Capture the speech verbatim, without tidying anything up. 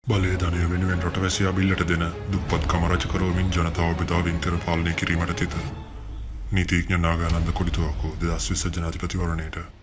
බලය ධනය වෙනුවෙන් රටවැසියා බිල්ලට දෙන දුප්පත්කම රජ කරවමින් ජනතාව බෙදාවින් තෙර පාලනය කිරීමට තිත. නීතිඥ නාගානන්ද කොඩිතුවක්කෝ දෙදස් විස්ස ජනාධිපතිවරණයට